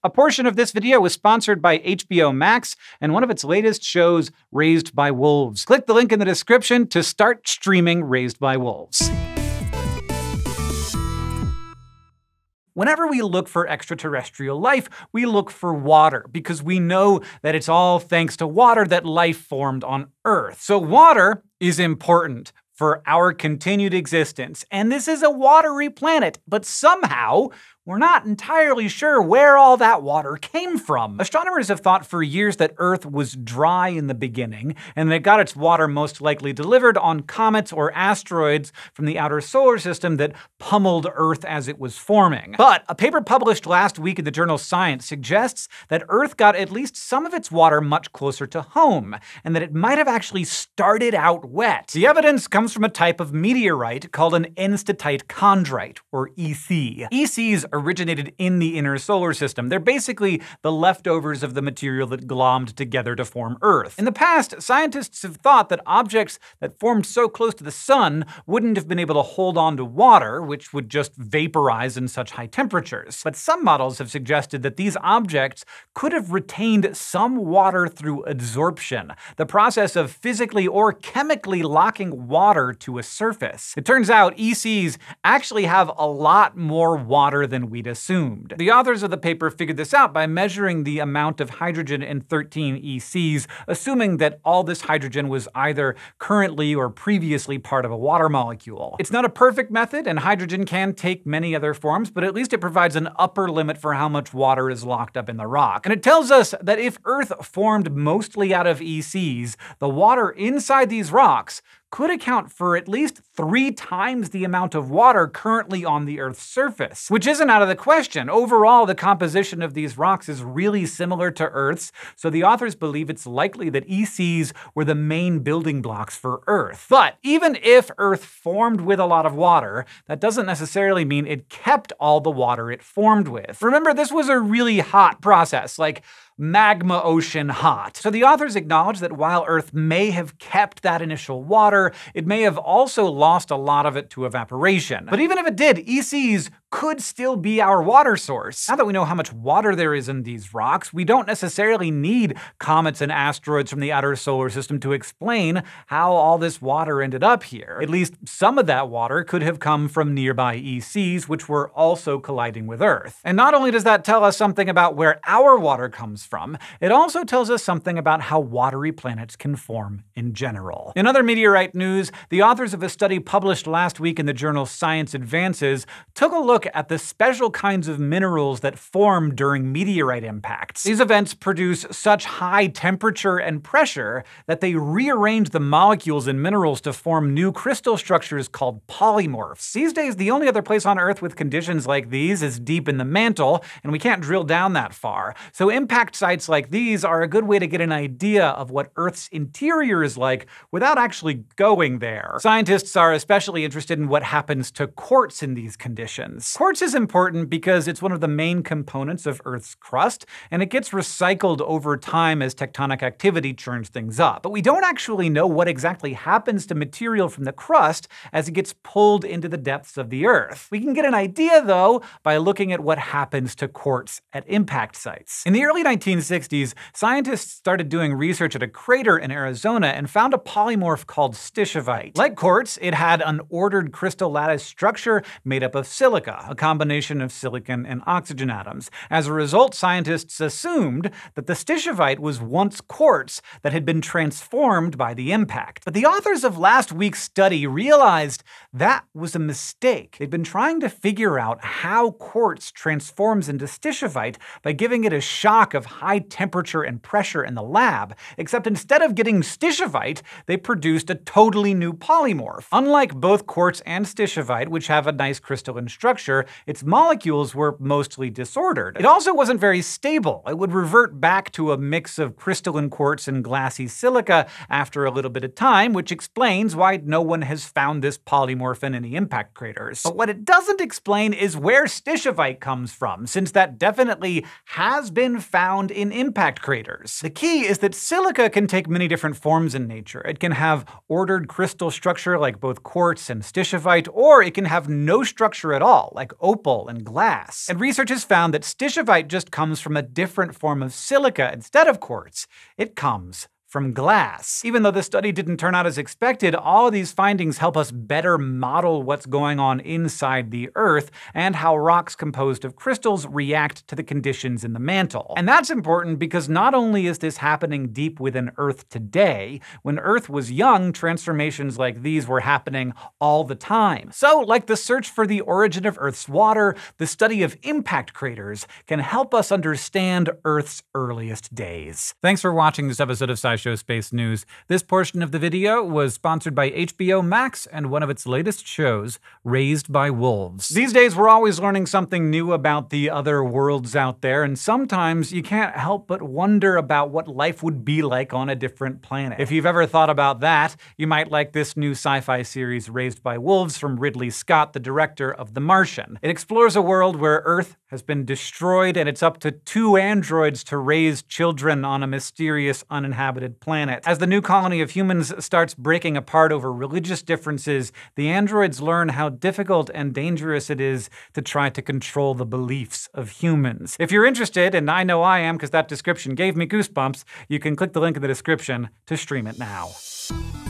A portion of this video was sponsored by HBO Max and one of its latest shows, Raised by Wolves. Click the link in the description to start streaming Raised by Wolves. Whenever we look for extraterrestrial life, we look for water, because we know that it's all thanks to water that life formed on Earth. So water is important for our continued existence, and this is a watery planet, but somehow we're not entirely sure where all that water came from. Astronomers have thought for years that Earth was dry in the beginning, and that it got its water most likely delivered on comets or asteroids from the outer solar system that pummeled Earth as it was forming. But a paper published last week in the journal Science suggests that Earth got at least some of its water much closer to home, and that it might have actually started out wet. The evidence comes from a type of meteorite called an enstatite chondrite, or EC. ECs originated in the inner solar system. They're basically the leftovers of the material that glommed together to form Earth. In the past, scientists have thought that objects that formed so close to the sun wouldn't have been able to hold on to water, which would just vaporize in such high temperatures. But some models have suggested that these objects could have retained some water through adsorption, the process of physically or chemically locking water to a surface. It turns out ECs actually have a lot more water than we'd assumed. The authors of the paper figured this out by measuring the amount of hydrogen in 13 ECs, assuming that all this hydrogen was either currently or previously part of a water molecule. It's not a perfect method, and hydrogen can take many other forms, but at least it provides an upper limit for how much water is locked up in the rock. And it tells us that if Earth formed mostly out of ECs, the water inside these rocks could account for at least 3 times the amount of water currently on the Earth's surface. Which isn't out of the question. Overall, the composition of these rocks is really similar to Earth's, so the authors believe it's likely that ECs were the main building blocks for Earth. But even if Earth formed with a lot of water, that doesn't necessarily mean it kept all the water it formed with. Remember, this was a really hot process, like magma ocean hot. So the authors acknowledge that while Earth may have kept that initial water, it may have also lost a lot of it to evaporation. But even if it did, ECs could still be our water source. Now that we know how much water there is in these rocks, we don't necessarily need comets and asteroids from the outer solar system to explain how all this water ended up here. At least some of that water could have come from nearby ECs, which were also colliding with Earth. And not only does that tell us something about where our water comes from, it also tells us something about how watery planets can form in general. In other meteorite news, the authors of a study published last week in the journal Science Advances took a look at the special kinds of minerals that form during meteorite impacts. These events produce such high temperature and pressure that they rearrange the molecules in minerals to form new crystal structures called polymorphs. These days, the only other place on Earth with conditions like these is deep in the mantle, and we can't drill down that far. So impact sites like these are a good way to get an idea of what Earth's interior is like without actually going there. Scientists are especially interested in what happens to quartz in these conditions. Quartz is important because it's one of the main components of Earth's crust, and it gets recycled over time as tectonic activity churns things up. But we don't actually know what exactly happens to material from the crust as it gets pulled into the depths of the Earth. We can get an idea, though, by looking at what happens to quartz at impact sites. In the early 1960s, scientists started doing research at a crater in Arizona and found a polymorph called stishovite. Like quartz, it had an ordered crystal lattice structure made up of silica, a combination of silicon and oxygen atoms. As a result, scientists assumed that the stishovite was once quartz that had been transformed by the impact. But the authors of last week's study realized that was a mistake. They'd been trying to figure out how quartz transforms into stishovite by giving it a shock of high temperature and pressure in the lab, except instead of getting stishovite, they produced a totally new polymorph. Unlike both quartz and stishovite, which have a nice crystalline structure, its molecules were mostly disordered. It also wasn't very stable. It would revert back to a mix of crystalline quartz and glassy silica after a little bit of time, which explains why no one has found this polymorph in any impact craters. But what it doesn't explain is where stishovite comes from, since that definitely has been found found in impact craters. The key is that silica can take many different forms in nature. It can have ordered crystal structure like both quartz and stishovite, or it can have no structure at all, like opal and glass. And research has found that stishovite just comes from a different form of silica instead of quartz. It comes from glass. Even though the study didn't turn out as expected, all of these findings help us better model what's going on inside the Earth and how rocks composed of crystals react to the conditions in the mantle. And that's important because not only is this happening deep within Earth today, when Earth was young, transformations like these were happening all the time. So, like the search for the origin of Earth's water, the study of impact craters can help us understand Earth's earliest days. Thanks for watching this episode of SciShow Space News. This portion of the video was sponsored by HBO Max and one of its latest shows, Raised by Wolves. These days, we're always learning something new about the other worlds out there, and sometimes you can't help but wonder about what life would be like on a different planet. If you've ever thought about that, you might like this new sci-fi series, Raised by Wolves, from Ridley Scott, the director of The Martian. It explores a world where Earth has been destroyed, and it's up to 2 androids to raise children on a mysterious, uninhabited planet. As the new colony of humans starts breaking apart over religious differences, the androids learn how difficult and dangerous it is to try to control the beliefs of humans. If you're interested, and I know I am because that description gave me goosebumps, you can click the link in the description to stream it now.